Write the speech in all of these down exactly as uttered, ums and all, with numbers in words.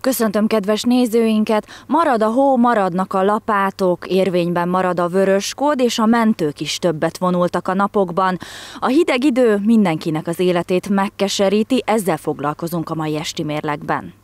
Köszöntöm kedves nézőinket! Marad a hó, maradnak a lapátok, érvényben marad a vörös kód, és a mentők is többet vonultak a napokban. A hideg idő mindenkinek az életét megkeseríti, ezzel foglalkozunk a mai esti mérlegben.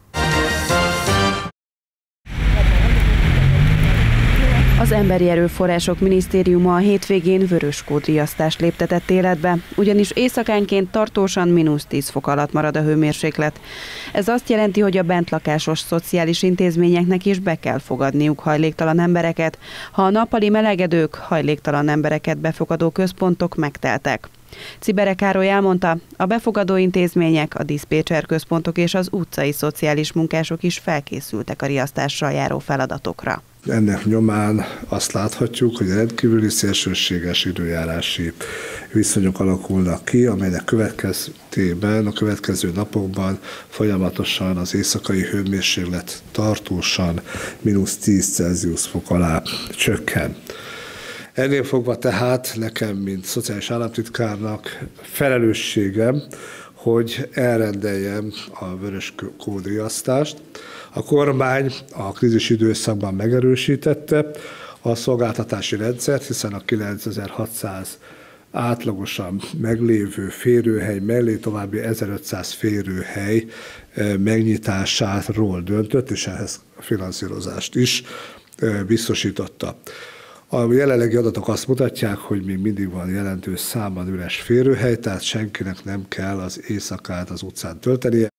Az Emberi Erőforrások Minisztériuma a hétvégén vörös kódriasztást léptetett életbe, ugyanis éjszakánként tartósan mínusz tíz fok alatt marad a hőmérséklet. Ez azt jelenti, hogy a bentlakásos szociális intézményeknek is be kell fogadniuk hajléktalan embereket, ha a nappali melegedők, hajléktalan embereket befogadó központok megteltek. Czibere Károly elmondta, a befogadó intézmények, a diszpécser központok és az utcai szociális munkások is felkészültek a riasztással járó feladatokra. Ennek nyomán azt láthatjuk, hogy rendkívüli szélsőséges időjárási viszonyok alakulnak ki, amelynek következtében a következő napokban folyamatosan az éjszakai hőmérséklet tartósan mínusz tíz Celsius fok alá csökken. Ennél fogva tehát nekem, mint szociális államtitkárnak felelősségem, hogy elrendeljem a vörös kódriasztást. A kormány a krízis időszakban megerősítette a szolgáltatási rendszert, hiszen a kilencezer-hatszáz átlagosan meglévő férőhely mellé további ezerötszáz férőhely megnyitásáról döntött, és ehhez a finanszírozást is biztosította. A jelenlegi adatok azt mutatják, hogy még mindig van jelentős számban üres férőhely, tehát senkinek nem kell az éjszakát az utcán töltenie.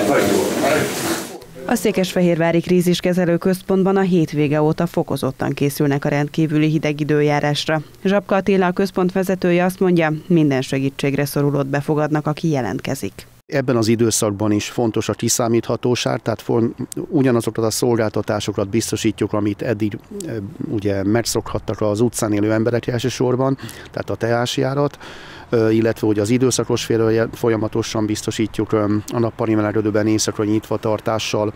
A Székesfehérvári Kríziskezelő Központban a hétvége óta fokozottan készülnek a rendkívüli hideg időjárásra. Zsapka Attila, a központ vezetője azt mondja, minden segítségre szorulót befogadnak, aki jelentkezik. Ebben az időszakban is fontos a kiszámíthatóság, tehát ugyanazokat a szolgáltatásokat biztosítjuk, amit eddig ugye megszokhattak az utcán élő emberek elsősorban, tehát a teásjárat, illetve hogy az időszakos férőhelyet folyamatosan biztosítjuk a nappali melegedőben éjszakra nyitva tartással,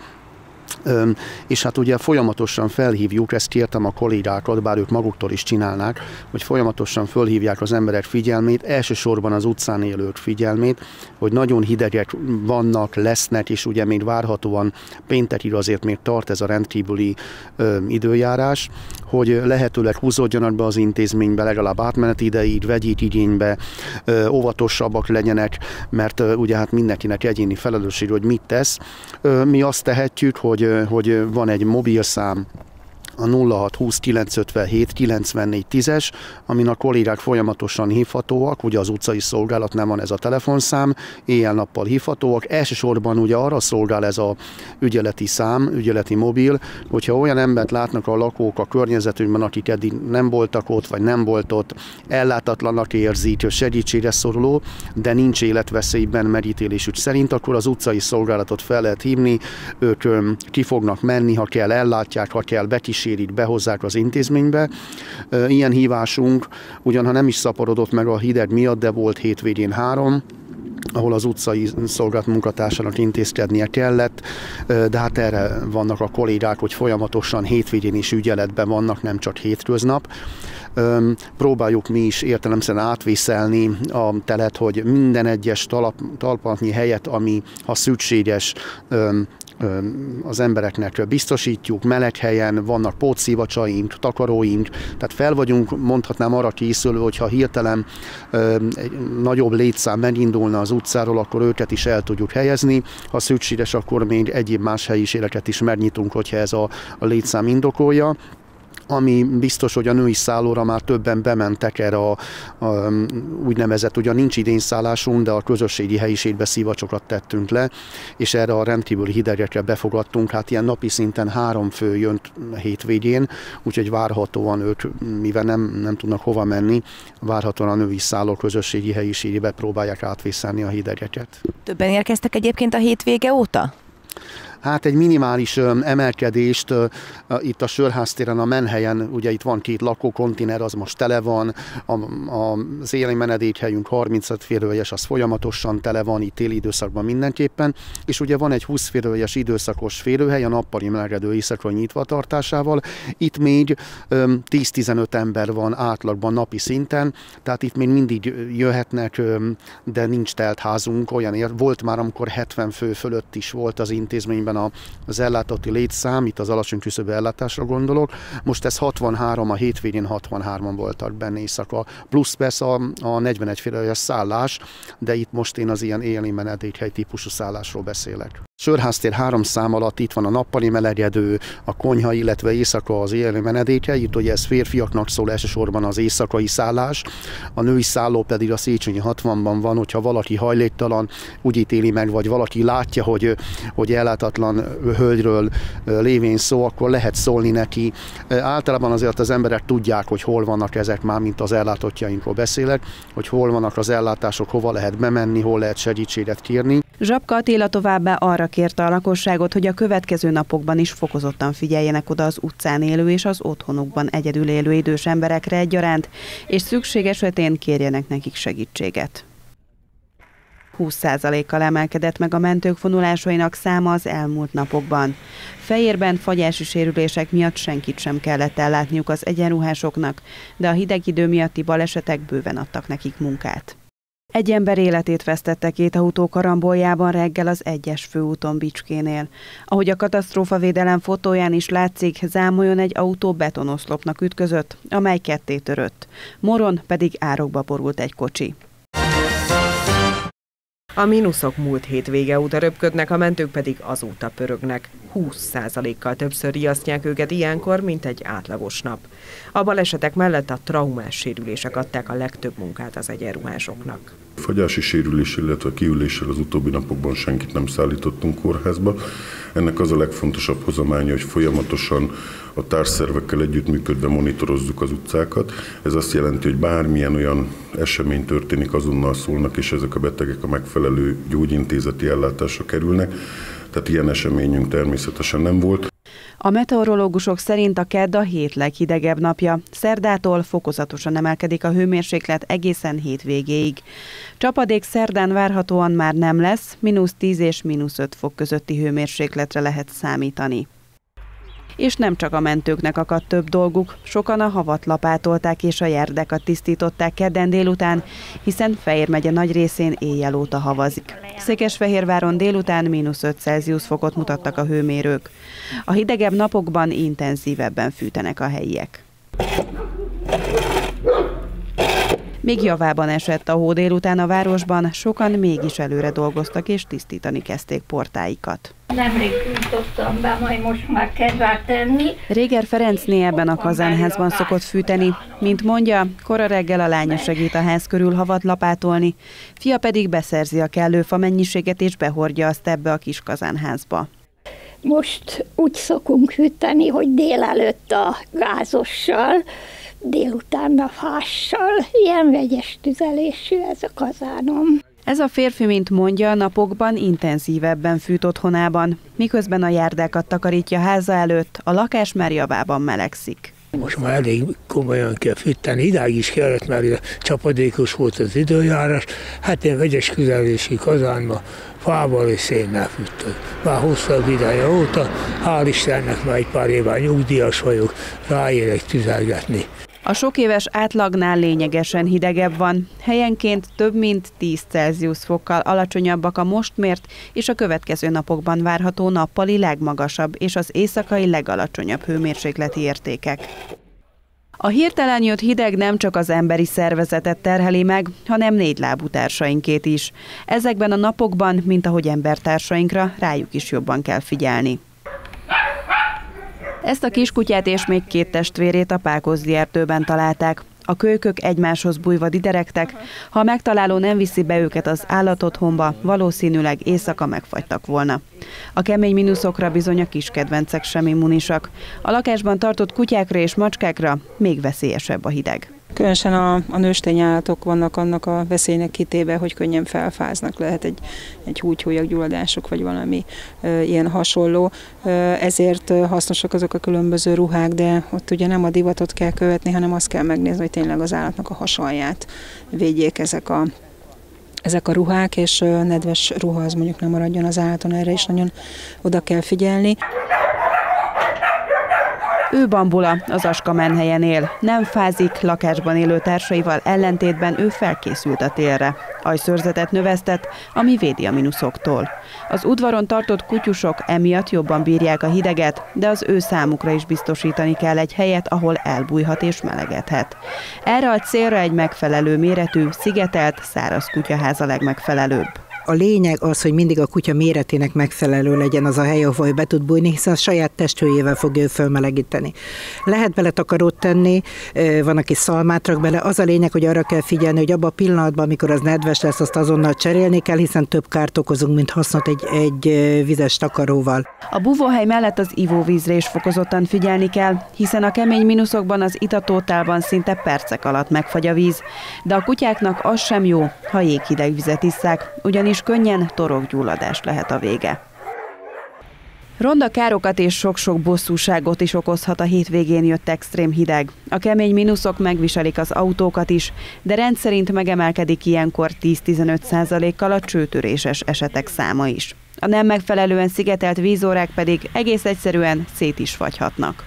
és hát ugye folyamatosan felhívjuk, ezt kértem a kollégákat, bár ők maguktól is csinálnák, hogy folyamatosan felhívják az emberek figyelmét, elsősorban az utcán élők figyelmét, hogy nagyon hidegek vannak, lesznek, és ugye még várhatóan péntekig azért még tart ez a rendkívüli ö, időjárás, hogy lehetőleg húzódjanak be az intézménybe, legalább átmeneti ideig, vegyék igénybe, ö, óvatosabbak legyenek, mert ö, ugye hát mindenkinek egyéni felelősség, hogy mit tesz. Ö, mi azt tehetjük, hogy hogy van egy mobilszám, a nulla hat húsz kilencszázötvenhét kilencvennégy tízes, amin a kollégák folyamatosan hívhatóak, ugye az utcai szolgálat nem van ez a telefonszám, éjjel-nappal hívhatóak. Elsősorban ugye arra szolgál ez a ügyeleti szám, ügyeleti mobil, hogyha olyan embert látnak a lakók a környezetünkben, akik eddig nem voltak ott, vagy nem volt ott, ellátatlanak érzik, segítségre szoruló, de nincs életveszélyben megítélésük szerint, akkor az utcai szolgálatot fel lehet hívni, ők ki fognak menni, ha kell, ellátják, ha kell, bekísérik, behozzák az intézménybe. Ilyen hívásunk, ugyan ha nem is szaporodott meg a hideg miatt, de volt hétvégén három, ahol az utcai szolgálat munkatársának intézkednie kellett, de hát erre vannak a kollégák, hogy folyamatosan hétvégén is ügyeletben vannak, nem csak hétköznap. Próbáljuk mi is értelemszerűen átvészelni a telet, hogy minden egyes talp, talpatnyi helyet, ami ha szükséges, az embereknek biztosítjuk, meleg helyen, vannak pótszívacsaink, takaróink, tehát fel vagyunk, mondhatnám arra készülő, hogyha hirtelen egy nagyobb létszám megindulna az utcáról, akkor őket is el tudjuk helyezni. Ha szükséges, akkor még egyéb más helyiségeket is megnyitunk, hogyha ez a, a létszám indokolja. Ami biztos, hogy a női szállóra már többen bementek erre a, a úgynevezett, ugyan nincs idényszállásunk, de a közösségi helyiségbe szívacsokat tettünk le, és erre a rendkívüli hidegekre befogadtunk, hát ilyen napi szinten három fő jön hétvégén, úgyhogy várhatóan ők, mivel nem, nem tudnak hova menni, várhatóan a női szálló közösségi helyiségbe próbálják átvészelni a hidegeket. Többen érkeztek egyébként a hétvége óta? Hát egy minimális emelkedést itt a Sörháztéren, a Menhelyen, ugye itt van két lakókontiner, az most tele van, a, a, az éli menedékhelyünk harmincöt férőhelyes, az folyamatosan tele van, itt téli időszakban mindenképpen, és ugye van egy húsz férőhelyes időszakos férőhely, a nappali melegedő éjszakra nyitva tartásával, itt még tíz-tizenöt ember van átlagban napi szinten, tehát itt még mindig jöhetnek, de nincs telt házunk, olyan ér, volt már, amikor hetven fő fölött is volt az intézményben évben az ellátotti létszám, itt az alacsony küszöbű ellátásra gondolok, most ez hatvanhárom, a hétvégén hatvannhárman voltak benne éjszaka, plusz persze a, a negyvenegy férős szállás, de itt most én az ilyen élni menedékhely típusú szállásról beszélek. Sörháztér három szám alatt itt van a nappali melegedő, a konyha, illetve éjszaka az élni menedékhely, itt ugye ez férfiaknak szól elsősorban az éjszakai szállás, a női szálló pedig a Széchenyi hatvanban van, hogyha valaki hajléktalan, úgy ítéli meg, vagy valaki látja, hogy, hogy ellátatlan hölgyről lévén szó, akkor lehet szólni neki. Általában azért az emberek tudják, hogy hol vannak ezek, már mint az ellátottjainkról beszélek, hogy hol vannak az ellátások, hova lehet bemenni, hol lehet segítséget kérni. Zsapka Attila továbbá arra kérte a lakosságot, hogy a következő napokban is fokozottan figyeljenek oda az utcán élő és az otthonukban egyedül élő idős emberekre egyaránt, és szükség esetén kérjenek nekik segítséget. húsz százalékkal emelkedett meg a mentők vonulásainak száma az elmúlt napokban. Fejérben fagyási sérülések miatt senkit sem kellett ellátniuk az egyenruhásoknak, de a hideg idő miatti balesetek bőven adtak nekik munkát. Egy ember életét vesztette két autó karamboljában reggel az egyes főúton Bicskénél. Ahogy a katasztrófavédelem fotóján is látszik, Zámolyon egy autó betonoszlopnak ütközött, amely ketté törött. Moron pedig árokba borult egy kocsi. A mínuszok múlt hétvége óta röpködnek, a mentők pedig azóta pörögnek. húsz százalékkal többször riasztják őket ilyenkor, mint egy átlagos nap. A balesetek mellett a traumás sérülések adták a legtöbb munkát az egyenruhásoknak. Fagyási sérülés, illetve kiüléssel az utóbbi napokban senkit nem szállítottunk kórházba. Ennek az a legfontosabb hozománya, hogy folyamatosan a társszervekkel együttműködve monitorozzuk az utcákat. Ez azt jelenti, hogy bármilyen olyan esemény történik, azonnal szólnak, és ezek a betegek a megfelelő gyógyintézeti ellátásra kerülnek. Tehát ilyen eseményünk természetesen nem volt. A meteorológusok szerint a kedd a hét leghidegebb napja. Szerdától fokozatosan emelkedik a hőmérséklet egészen hétvégéig. Csapadék szerdán várhatóan már nem lesz, mínusz tíz és mínusz öt fok közötti hőmérsékletre lehet számítani. És nem csak a mentőknek akadt több dolguk, sokan a havat lapátolták és a járdákat tisztították kedden délután, hiszen Fejér megye nagy részén éjjel óta havazik. Székesfehérváron délután mínusz öt Celsius fokot mutattak a hőmérők. A hidegebb napokban intenzívebben fűtenek a helyiek. Még javában esett a hó délután a városban, sokan mégis előre dolgoztak és tisztítani kezdték portáikat. Nemrég fűtottam be, majd most már kell rá tenni. Réger Ferencné ebben a kazánházban szokott fűteni. Mint mondja, kora reggel a lánya segít a ház körül havat lapátolni, fia pedig beszerzi a kellő fa mennyiséget és behordja azt ebbe a kis kazánházba. Most úgy szokunk fűteni, hogy délelőtt a gázossal, délután a fással. Ilyen vegyes tüzelésű ez a kazánom. Ez a férfi, mint mondja, napokban intenzívebben fűt otthonában, miközben a járdákat takarítja háza előtt, a lakás már javában melegszik. Most már elég komolyan kell fűteni, idáig is kellett, mert csapadékos volt az időjárás. Hát én vegyes tüzelési kazánba fával és szénnel fűtök. Már hosszabb ideje óta, hál' Istennek már egy pár éve nyugdíjas vagyok, ráérek tüzelgetni. A sok éves átlagnál lényegesen hidegebb van. Helyenként több mint tíz Celsius fokkal alacsonyabbak a most mért és a következő napokban várható nappali legmagasabb és az éjszakai legalacsonyabb hőmérsékleti értékek. A hirtelen jött hideg nem csak az emberi szervezetet terheli meg, hanem négylábú társainkét is. Ezekben a napokban, mint ahogy embertársainkra, rájuk is jobban kell figyelni. Ezt a kiskutyát és még két testvérét a Pákozdi erdőben találták. A kölykök egymáshoz bújva dideregtek, ha a megtaláló nem viszi be őket az állatotthonba, valószínűleg éjszaka megfagytak volna. A kemény mínuszokra bizony a kis kedvencek sem immunisak. A lakásban tartott kutyákra és macskákra még veszélyesebb a hideg. Különösen a, a nőstény állatok vannak annak a veszélynek kitéve, hogy könnyen felfáznak, lehet egy, egy húgyhólyaggyulladásuk vagy valami e, ilyen hasonló. E, ezért hasznosak azok a különböző ruhák, de ott ugye nem a divatot kell követni, hanem azt kell megnézni, hogy tényleg az állatnak a hasalját védjék ezek a, ezek a ruhák, és nedves ruha az mondjuk nem maradjon az állaton, erre is nagyon oda kell figyelni. Ő Bambula az Askamenhelyen él. Nem fázik, lakásban élő társaival ellentétben ő felkészült a télre. Ajszőrzetet növesztett, ami védi a mínuszoktól. Az udvaron tartott kutyusok emiatt jobban bírják a hideget, de az ő számukra is biztosítani kell egy helyet, ahol elbújhat és melegedhet. Erre a célra egy megfelelő méretű, szigetelt, száraz kutyaház a legmegfelelőbb. A lényeg az, hogy mindig a kutya méretének megfelelő legyen az a hely, ahol be tud bújni, hiszen a saját testhőjével fogja ő fölmelegíteni. Lehet bele takarót tenni, van, aki szalmát rak bele, az a lényeg, hogy arra kell figyelni, hogy abban a pillanatban, amikor az nedves lesz, azt azonnal cserélni kell, hiszen több kárt okozunk, mint hasznot egy, egy vizes takaróval. A búvóhely mellett az ivóvízre is fokozottan figyelni kell, hiszen a kemény mínuszokban az itatótálban szinte percek alatt megfagy a víz, de a kutyáknak az sem jó, ha jéghideg vizet isszák, ugyanis és könnyen torokgyulladás lehet a vége. Ronda károkat és sok-sok bosszúságot is okozhat a hétvégén jött extrém hideg. A kemény mínuszok megviselik az autókat is, de rendszerint megemelkedik ilyenkor tíz-tizenöt százalékkal a csőtöréses esetek száma is. A nem megfelelően szigetelt vízórák pedig egész egyszerűen szét is fagyhatnak.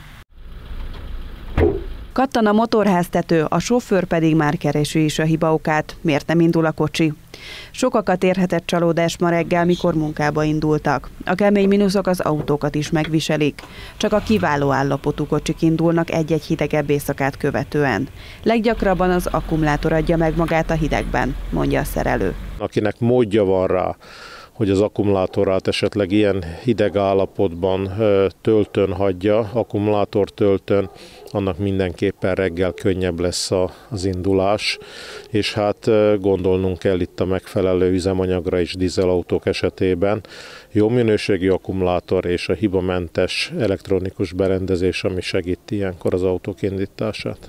Kattan a motorháztető, a sofőr pedig már keresi is a hibaokát, miért nem indul a kocsi. Sokakat érhetett csalódás ma reggel, mikor munkába indultak. A kemény mínuszok az autókat is megviselik. Csak a kiváló állapotú kocsik indulnak egy-egy hidegebb éjszakát követően. Leggyakrabban az akkumulátor adja meg magát a hidegben, mondja a szerelő. Akinek módja van rá, hogy az akkumulátorát esetleg ilyen hideg állapotban töltőn hagyja, akkumulátor töltőn, annak mindenképpen reggel könnyebb lesz az indulás, és hát gondolnunk kell itt a megfelelő üzemanyagra is dízelautók esetében. Jó minőségű akkumulátor és a hibamentes elektronikus berendezés, ami segít ilyenkor az autók indítását.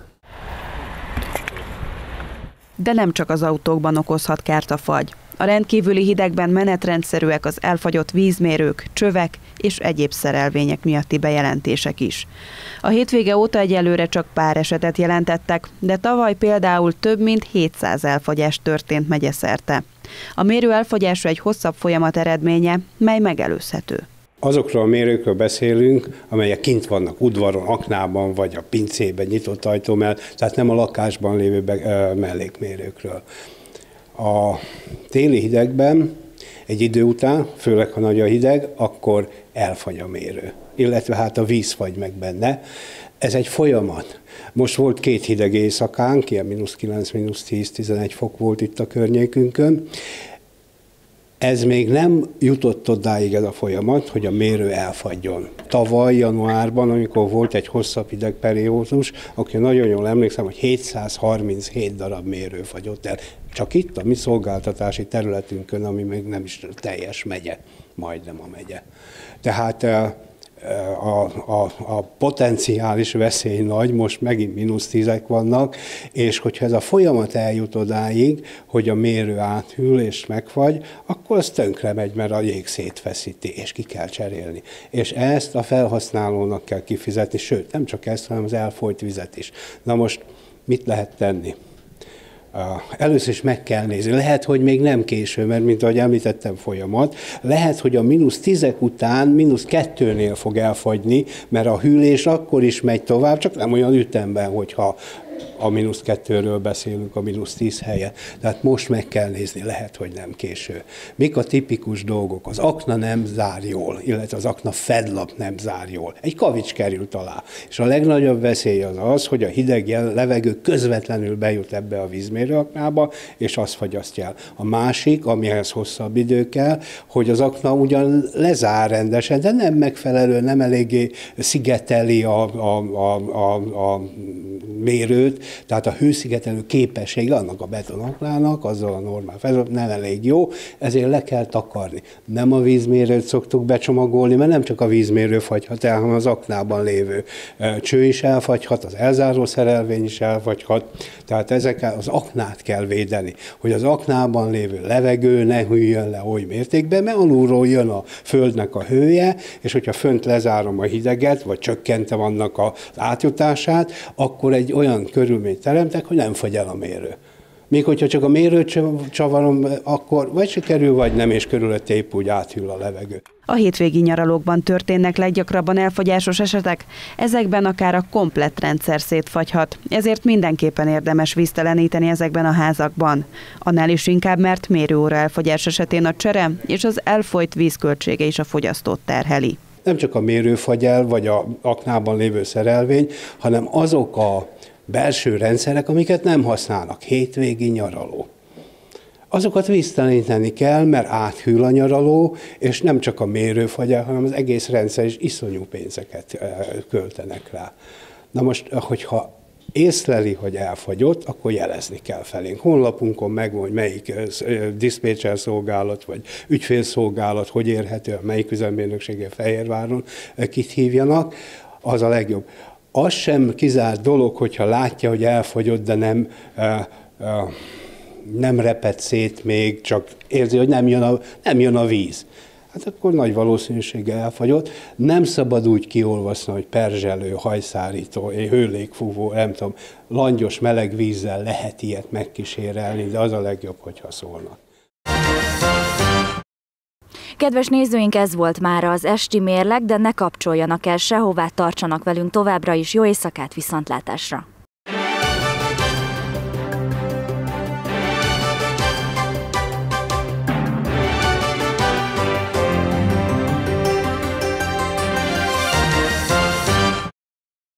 De nem csak az autókban okozhat kárt a fagy. A rendkívüli hidegben menetrendszerűek az elfagyott vízmérők, csövek és egyéb szerelvények miatti bejelentések is. A hétvége óta egyelőre csak pár esetet jelentettek, de tavaly például több mint hétszáz elfagyás történt megyeszerte. A mérő elfagyása egy hosszabb folyamat eredménye, mely megelőzhető. Azokról a mérőkről beszélünk, amelyek kint vannak udvaron, aknában vagy a pincében nyitott ajtó mellett, tehát nem a lakásban lévő mellékmérőkről. A téli hidegben egy idő után, főleg ha nagy a hideg, akkor elfagy a mérő, illetve hát a víz fagy meg benne. Ez egy folyamat. Most volt két hideg éjszakánk, ilyen mínusz kilenc, mínusz tíz, tizenegy fok volt itt a környékünkön. Ez még nem jutott odáig ez a folyamat, hogy a mérő elfagyjon. Tavaly januárban, amikor volt egy hosszabb hidegperiódus, akkor nagyon jól emlékszem, hogy hétszázharminchét darab mérő fagyott el. Csak itt a mi szolgáltatási területünkön, ami még nem is teljes megye, majdnem a megye. Tehát a, a, a potenciális veszély nagy, most megint mínusz tízek vannak, és hogyha ez a folyamat eljut odáig, hogy a mérő áthűl és megfagy, akkor az tönkre megy, mert a jég szétfeszíti, és ki kell cserélni. És ezt a felhasználónak kell kifizetni, sőt, nem csak ezt, hanem az elfolyt vizet is. Na most mit lehet tenni? Először is meg kell nézni. Lehet, hogy még nem késő, mert mint ahogy említettem, folyamat. Lehet, hogy a mínusz tízek után mínusz kettőnél fog elfagyni, mert a hűlés akkor is megy tovább, csak nem olyan ütemben, hogyha a mínusz kettőről beszélünk a mínusz tíz helyett. Tehát most meg kell nézni, lehet, hogy nem késő. Mik a tipikus dolgok? Az akna nem zár jól, illetve az akna fedlap nem zár jól. Egy kavics került alá. És a legnagyobb veszély az az, hogy a hideg levegő közvetlenül bejut ebbe a vízmérőaknába, és azt fagyasztja el. A másik, amihez hosszabb idő kell, hogy az akna ugyan lezár rendesen, de nem megfelelő, nem eléggé szigeteli a, a, a, a, a mérőt, tehát a hőszigetelő képessége annak a betonaknának, azzal a normál felzet nem elég jó, ezért le kell takarni. Nem a vízmérőt szoktuk becsomagolni, mert nem csak a vízmérő fagyhat el, hanem az aknában lévő cső is elfagyhat, az elzáró szerelvény is elfagyhat, tehát ezekkel az aknát kell védeni, hogy az aknában lévő levegő ne hűljön le oly mértékben, mert alulról jön a földnek a hője, és hogyha fönt lezárom a hideget, vagy csökkentem annak az átjutását, akkor egy olyan körülményt teremtek, hogy nem fagy el a mérő. Míg hogyha csak a mérőt csavarom, akkor vagy sikerül, vagy nem, és körülötte épp úgy áthűl a levegő. A hétvégi nyaralókban történnek leggyakrabban elfogyásos esetek, ezekben akár a komplett rendszer szétfagyhat, ezért mindenképpen érdemes vízteleníteni ezekben a házakban. Annál is inkább, mert mérőóra elfogyás esetén a csere és az elfolyt víz költsége is a fogyasztót terheli. Nem csak a mérő fagy el, vagy a aknában lévő szerelvény, hanem azok a belső rendszerek, amiket nem használnak, hétvégi nyaraló. Azokat vízteleníteni kell, mert áthűl a nyaraló, és nem csak a mérő fagy el, hanem az egész rendszer is iszonyú pénzeket költenek rá. Na most, hogyha észleli, hogy elfagyott, akkor jelezni kell felénk. Honlapunkon megvan, hogy melyik diszpécser szolgálat, vagy ügyfélszolgálat, hogy érhető, melyik üzemmérnökségen Fehérváron kit hívjanak, az a legjobb. Az sem kizárt dolog, hogyha látja, hogy elfagyott, de nem, nem reped szét még, csak érzi, hogy nem jön a, nem jön a víz. Hát akkor nagy valószínűséggel elfagyott. Nem szabad úgy kiolvasni, hogy perzselő, hajszárító, hőlékfúvó, nem tudom, langyos meleg vízzel lehet ilyet megkísérelni, de az a legjobb, hogyha szólnak. Kedves nézőink, ez volt már az esti mérleg, de ne kapcsoljanak el sehová, tartsanak velünk továbbra is. Jó éjszakát, viszontlátásra!